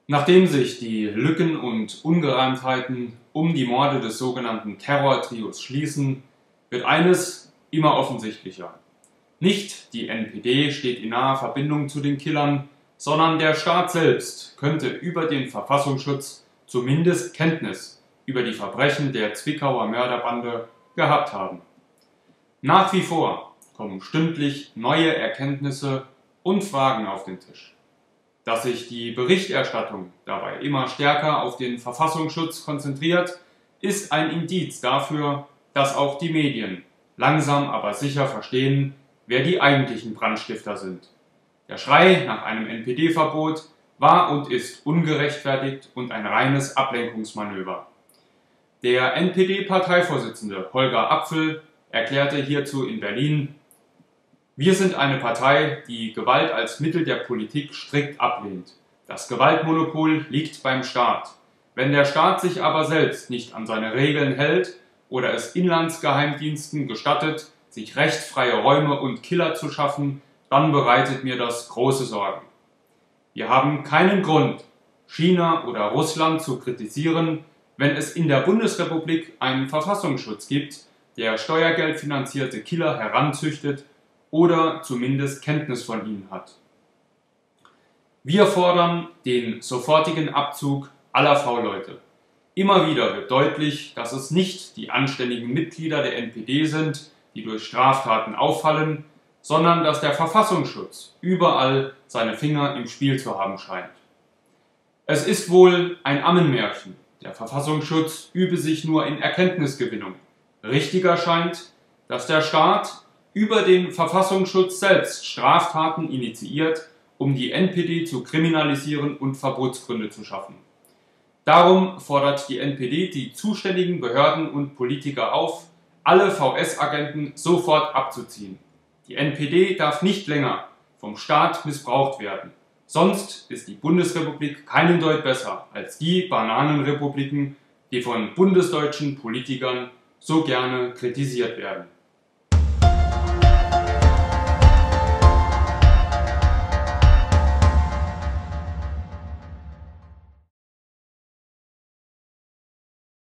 Nachdem sich die Lücken und Ungereimtheiten um die Morde des sogenannten Terrortrios schließen, wird eines immer offensichtlicher. Nicht die NPD steht in naher Verbindung zu den Killern, sondern der Staat selbst könnte über den Verfassungsschutz zumindest Kenntnis über die Verbrechen der Zwickauer Mörderbande gehabt haben. Nach wie vor kommen stündlich neue Erkenntnisse und Fragen auf den Tisch. Dass sich die Berichterstattung dabei immer stärker auf den Verfassungsschutz konzentriert, ist ein Indiz dafür, dass auch die Medien langsam aber sicher verstehen, wer die eigentlichen Brandstifter sind. Der Schrei nach einem NPD-Verbot war und ist ungerechtfertigt und ein reines Ablenkungsmanöver. Der NPD-Parteivorsitzende Holger Apfel erklärte hierzu in Berlin: Wir sind eine Partei, die Gewalt als Mittel der Politik strikt ablehnt. Das Gewaltmonopol liegt beim Staat. Wenn der Staat sich aber selbst nicht an seine Regeln hält oder es Inlandsgeheimdiensten gestattet, sich rechtsfreie Räume und Killer zu schaffen, dann bereitet mir das große Sorgen. Wir haben keinen Grund, China oder Russland zu kritisieren, wenn es in der Bundesrepublik einen Verfassungsschutz gibt, der steuergeldfinanzierte Killer heranzüchtet oder zumindest Kenntnis von ihnen hat. Wir fordern den sofortigen Abzug aller V-Leute. Immer wieder wird deutlich, dass es nicht die anständigen Mitglieder der NPD sind, die durch Straftaten auffallen, sondern dass der Verfassungsschutz überall seine Finger im Spiel zu haben scheint. Es ist wohl ein Ammenmärchen. Der Verfassungsschutz übe sich nur in Erkenntnisgewinnung. Richtiger scheint, dass der Staat über den Verfassungsschutz selbst Straftaten initiiert, um die NPD zu kriminalisieren und Verbotsgründe zu schaffen. Darum fordert die NPD die zuständigen Behörden und Politiker auf, alle VS-Agenten sofort abzuziehen. Die NPD darf nicht länger vom Staat missbraucht werden. Sonst ist die Bundesrepublik keinen Deut besser als die Bananenrepubliken, die von bundesdeutschen Politikern so gerne kritisiert werden.